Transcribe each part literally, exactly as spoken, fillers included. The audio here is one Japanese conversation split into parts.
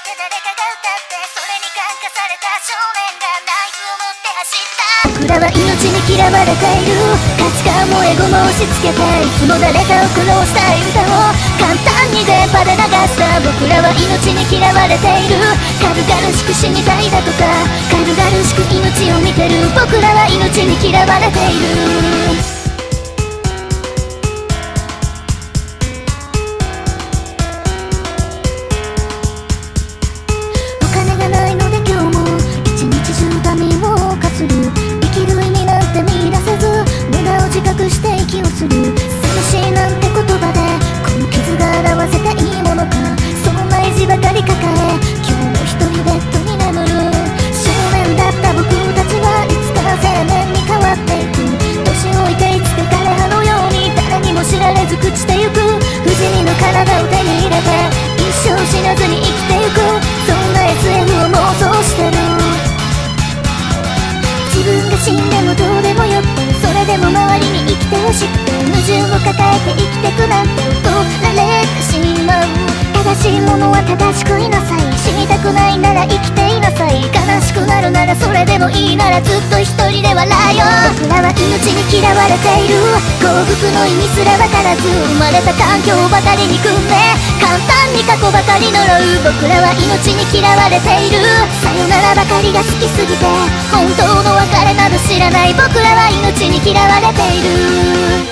て誰かが歌ってそれに感化された少年がナイフを持って走った。僕らは命に嫌われている。価値観もエゴも押し付けていつも誰かを苦労したい歌を簡単に電波で流した。僕らは命に嫌われている。軽々しく死にたいだとか軽々しく命を見てる。僕らは命に嫌われている。自覚して息をする。寂しいなんて言葉でこの傷が表せていいものか。そんな意地ばかり抱え今日も一人ベッドに眠る。少年だった僕たちはいつか青年に変わっていく。年老いていつか枯葉のように誰にも知られず朽ちてゆく。不死身の体を手に入れて一生死なずに生きてゆく。そんな エスエフ を妄想してる。自分が死んでもどうでもよくてそれでも周りに生きてほしくて矛盾を抱えて生きてくなんて怒られてしまう。正しいものは正しくいなさい。死にたくないなら生きていなさい。悲しくなるならそれでもいいならずっと一人で笑えよ。僕らは命に嫌われている。幸福の意味すら分からず生まれた環境ばかりに組んで簡単に過去ばかり呪う。僕らは命に嫌われている。さよならばかりが好きすぎて本当の別れなど知らない。僕らは命に嫌われている。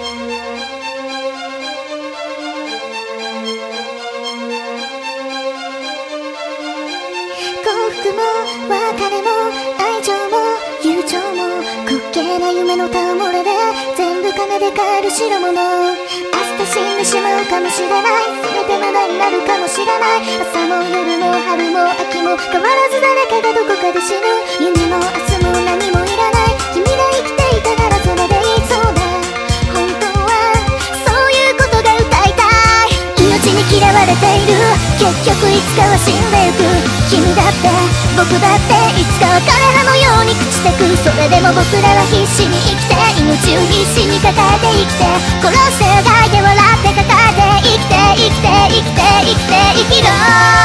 幸福も別れも愛情も友情も滑稽な夢の戯れで全部金で買える代物。明日死んでしまうかもしれない。全て無駄になるかもしれない。朝も夜も春も秋も変わらず誰かがどこかで死ぬ。夢も明日も何もいらない。君が生きていたならそれでいい。そうだ本当はそういうことが歌いたい。命に嫌われている。結局いつかは死んでゆく。君だって僕だっていつかは枯葉のように朽ちてく。それでも僕らは必死に生きて命を必死に抱えて生きて殺して描いて笑って抱えて生きて生きて生きて生きて生きろ。